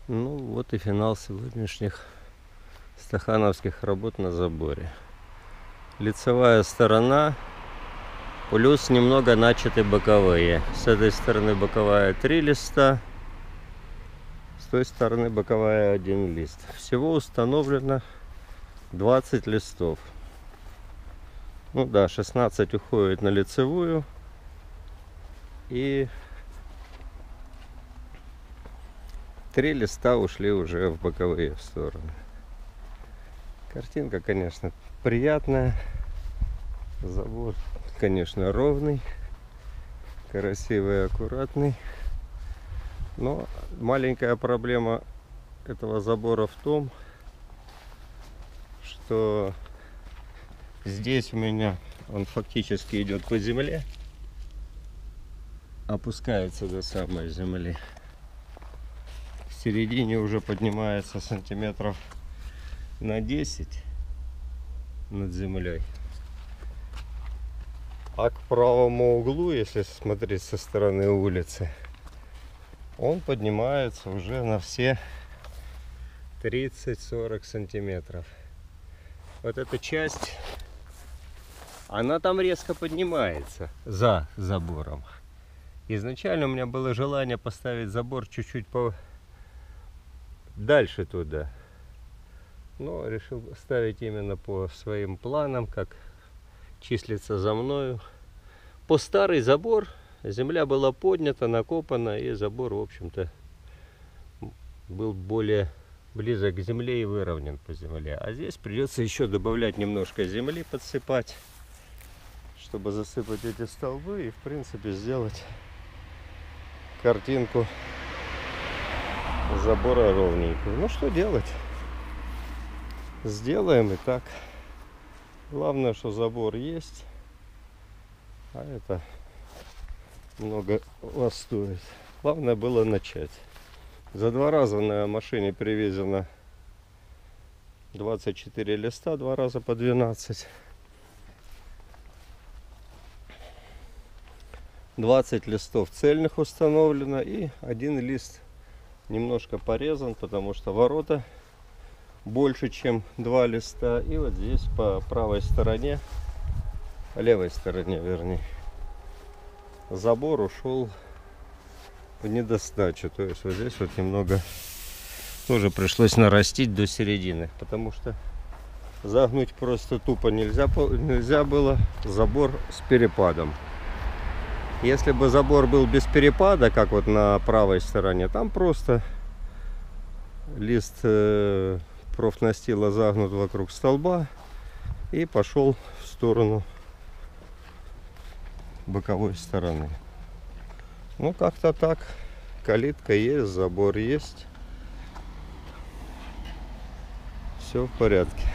Ну вот и финал сегодняшних стахановских работ на заборе. Лицевая сторона, плюс немного начаты боковые. С этой стороны боковая 3 листа, с той стороны боковая 1 лист. Всего установлено 20 листов. Ну да, 16 уходит на лицевую и 3 листа ушли уже в боковые стороны. Картинка, конечно, приятная. Забор, конечно, ровный, красивый, аккуратный. Но маленькая проблема этого забора в том, что здесь у меня он фактически идет по земле, опускается до самой земли. В середине уже поднимается сантиметров на 10 над землей. А к правому углу, если смотреть со стороны улицы, он поднимается уже на все 30-40 сантиметров. Вот эта часть, она там резко поднимается за забором. Изначально у меня было желание поставить забор чуть-чуть дальше туда. Но решил ставить именно по своим планам, как числится за мною. По старый забор, земля была поднята, накопана, и забор, в общем-то, был более близок к земле и выровнен по земле. А здесь придется еще добавлять немножко земли, подсыпать, чтобы засыпать эти столбы и, в принципе, сделать картинку забора ровненькую. Ну, что делать? Сделаем и так. Главное, что забор есть, а это много вас стоит. Главное было начать. За 2 раза на машине привезено 24 листа, 2 раза по 12. 20 листов цельных установлено, и 1 лист немножко порезан, потому что ворота больше, чем 2 листа. И вот здесь по правой стороне, левой стороне, вернее, забор ушел в недостачу. То есть вот здесь вот немного тоже пришлось нарастить до середины, потому что загнуть просто тупо нельзя было. Забор с перепадом. Если бы забор был без перепада, как вот на правой стороне, там просто лист профнастила загнут вокруг столба и пошел в сторону боковой стороны. Ну, как-то так. Калитка есть, забор есть. Все в порядке.